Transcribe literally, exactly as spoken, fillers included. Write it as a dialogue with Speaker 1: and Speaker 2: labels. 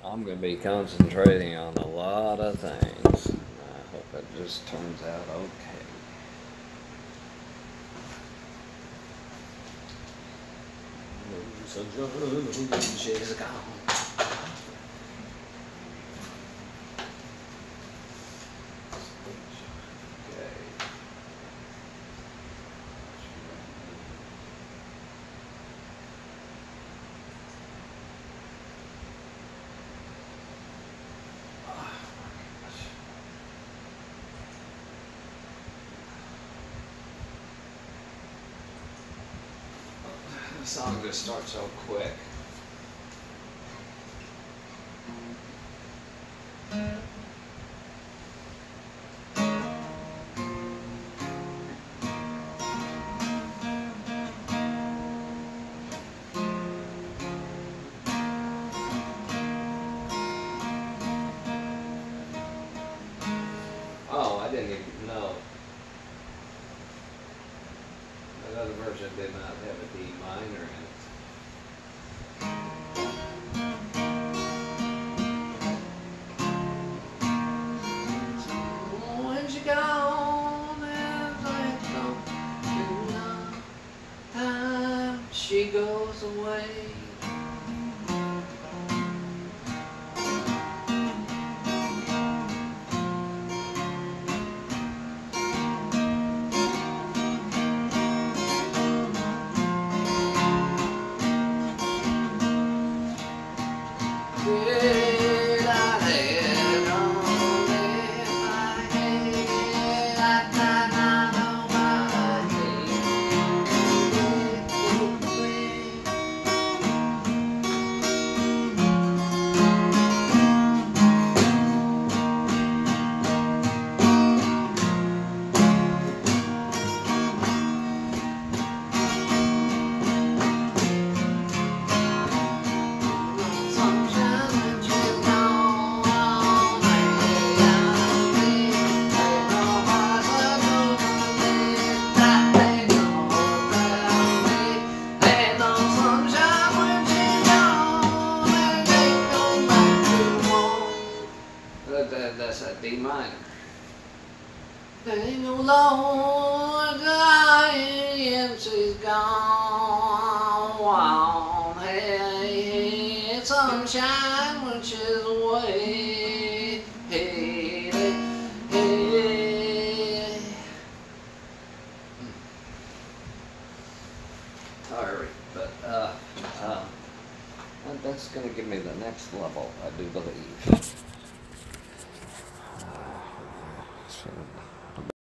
Speaker 1: I'm going to be concentrating on a lot of things. I hope it just turns out okay. Sunshine, she's gone. The song just starts so quick. Oh, I didn't even know. That other version did not have a D minor in it. When she gone and I don't know time she goes away. That's a D minor. Ain't no Lord, and she's gone. Hey, sunshine when she's away. Hey, hey. Sorry, but uh, uh, that's gonna give me the next level, I do believe.